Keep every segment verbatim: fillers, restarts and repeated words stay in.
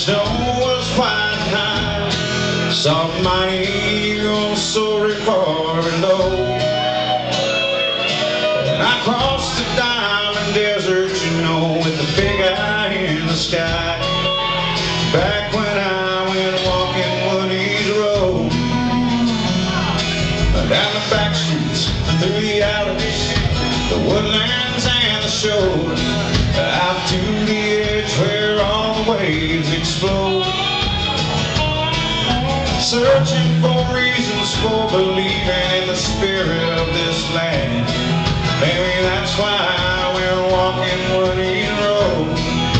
snow was white high, saw my eagle soaring far below. And I crossed the diamond desert, you know, with the big eye in the sky. Back when I went walking Woody's Road, down the back streets, through the alleys, the woodlands and the shore, out to the edge where all the waves explode. Searching for reasons for believing in the spirit of this land. Maybe that's why we're walking Woody's Road.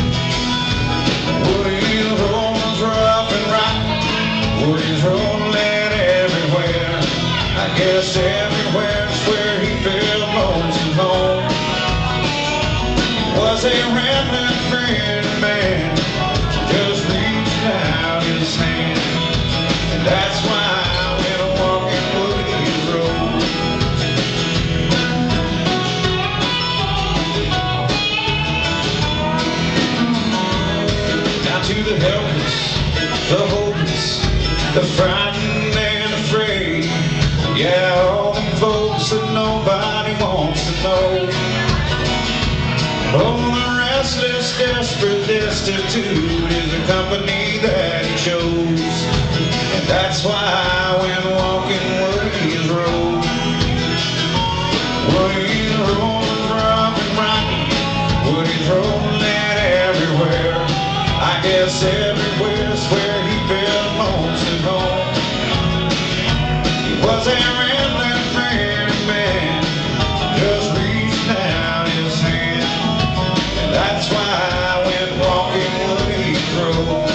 Woody's Road was rough and rotten. Woody's Road led everywhere. I guess everywhere's where he felt most at home. He was a rambling friend man, just reaching out his hand. And that's why I went walking Woody's Road. Down to the helpless, the hopeless, the frightened and afraid. Yeah, all them folks that nobody wants to know. Oh, the restless, desperate, destitute is the company that he chose. And that's why I went walking Woody's Road. Woody's Road was rough and rotten. Woody's Road led everywhere. I guess everywhere's where he felt most at home. He was a rambling friend man, just reaching out his hand. And that's why I went walking Woody's Road.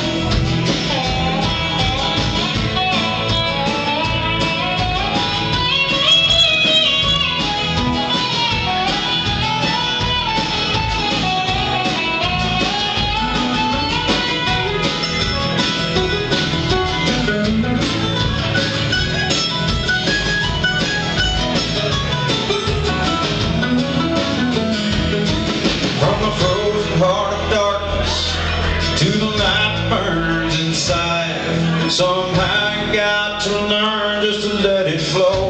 Heart of darkness to the light that burns inside. Somehow you got to learn just to let it flow.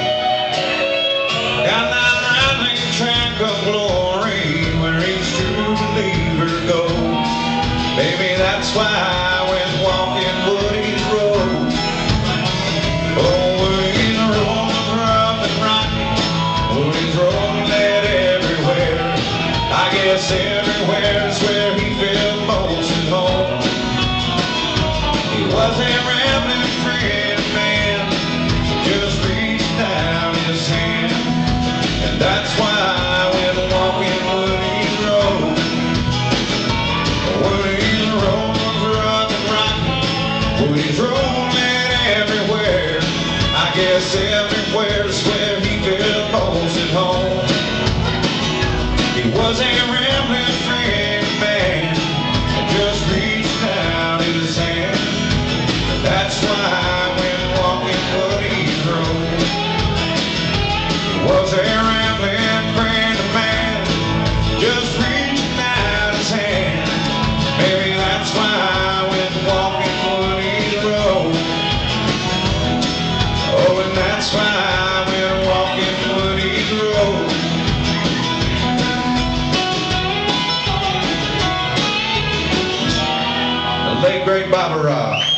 Got that rattling track of glory where each true believer goes. Maybe that's why I went walking Woody's Road. Oh, Woody's Road was rough and rotten. Woody's Road led everywhere. I guess everywhere's where he felt most at home. He was a rambling friend man, just reaching out his hand. And that's why I went walking Woody's Road. Woody's Road was rough and rotten. Woody's Road led everywhere. I guess everywhere's where he felt most at home. He was a rambling friend man, just reaching out his hand. That's why I went walking Woody's Road. He was a rambling friend man, just reaching out his hand. Maybe that's why I went walking Woody's Road. Oh, and that's why I went walking Woody's Road. Late great Bobby Rock.